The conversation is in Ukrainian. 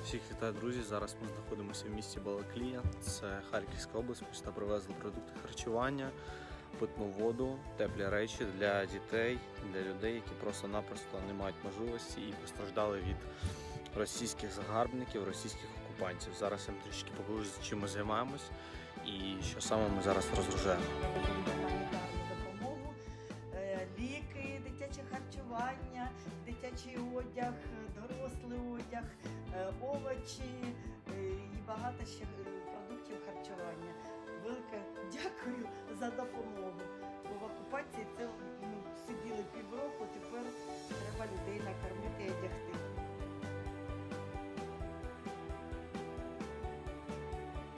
Всіх вітаю, друзі! Зараз ми знаходимося в місті Балаклія, це Харківська область. Ми сюди привезли продукти харчування, питну воду, теплі речі для дітей, для людей, які просто-напросто не мають можливості і постраждали від російських загарбників, російських окупантів. Зараз я вам трішки покажу, чим ми займаємось і що саме ми зараз розгружаємо. Допомогу, ліки, дитяче харчування, дитячий одяг, дорослий одяг, овочі і багато ще продуктів харчування. Велике дякую за допомогу. Бо в окупації це сиділи півроку, тепер треба людей накормити і одягти.